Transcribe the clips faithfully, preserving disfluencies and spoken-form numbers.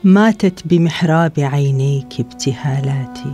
ماتت بمحراب عينيك ابتهالاتي،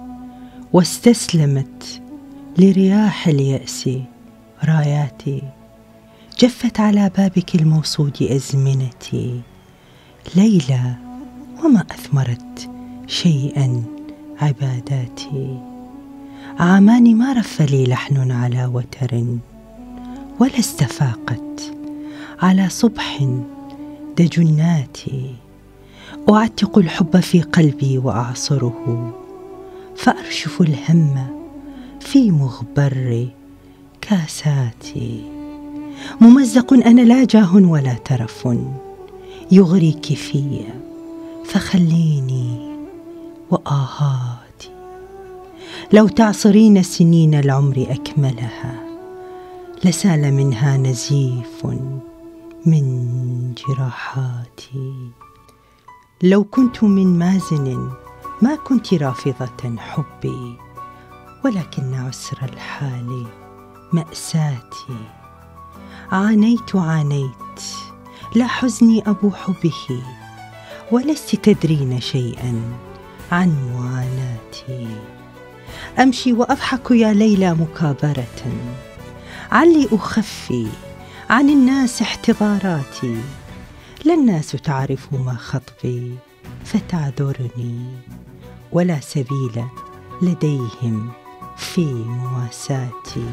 واستسلمت لرياح اليأس راياتي. جفت على بابك الموصود أزمنتي، ليلى وما أثمرت شيئا عباداتي. عامان ما رف لي لحن على وتر، ولا استفاقت على صبح دجناتي. أعتق الحب في قلبي وأعصره، فأرشف الهم في مغبر كاساتي. ممزق أنا لا جاه ولا ترف يغريك في، فخليني وآهاتي. لو تعصرين سنين العمر أكملها، لسال منها نزيف من جراحاتي. لو كنت من مازن ما كنت رافضة حبي، ولكن عسر الحال مأساتي. عانيت عانيت لا حزني أبوح به، ولست تدرين شيئا عن معاناتي. أمشي وأضحك يا ليلى مكابرة، علي أخفي عن الناس احتضاراتي. لا الناس تعرف ما خطبي فتعذرني، ولا سبيل لديهم في مواساتي.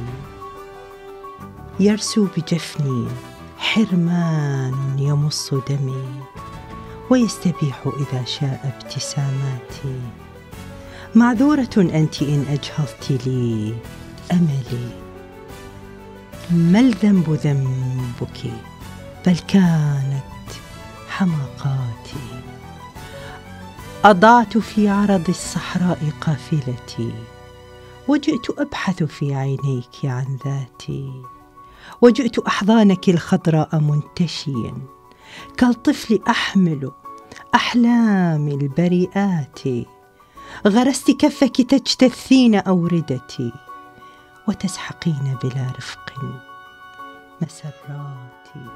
يرسو بجفني حرمان يمص دمي، ويستبيح إذا شاء ابتساماتي. معذورة أنت إن أجهضت لي أملي، ما الذنب ذنبك بل كانت حماقاتي. أضعت في عرض الصحراء قافلتي، وجئت أبحث في عينيك عن ذاتي. وجئت أحضانك الخضراء منتشيا، كالطفل أحمل أحلامي البريئات. غرست كفك تجتثين أوردتي، وتسحقين بلا رفق مسراتي.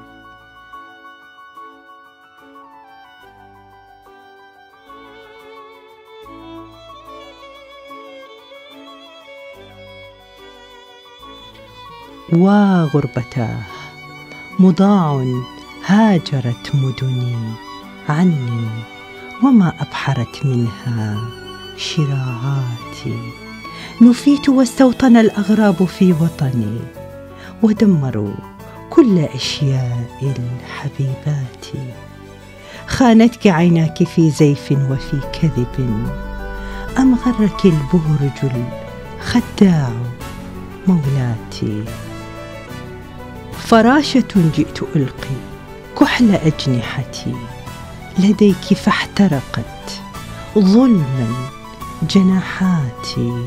وغربتاه مضاع هاجرت مدني عني، وما أبحرت منها شراعاتي. نفيت واستوطن الأغراب في وطني، ودمروا كل أشياء الحبيبات. خانتك عيناك في زيف وفي كذب، أم غرك البهرج الخداع مولاتي. فراشة جئت ألقي كحل أجنحتي لديك، فاحترقت ظلما جناحاتي.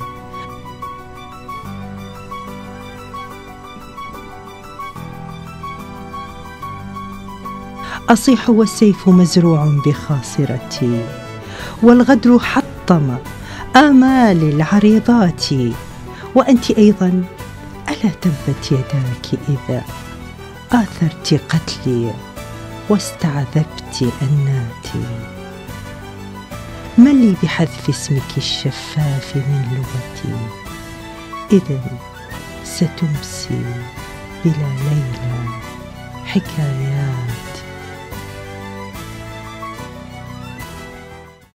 أصيح والسيف مزروع بخاصرتي، والغدر حطم آمال العريضات. وأنت أيضا ألا تبت يداك إذا آثرت قتلي واستعذبت أناتي. من لي بحذف اسمك الشفاف من لغتي، إذن ستمسي بلا ليلى حكايات.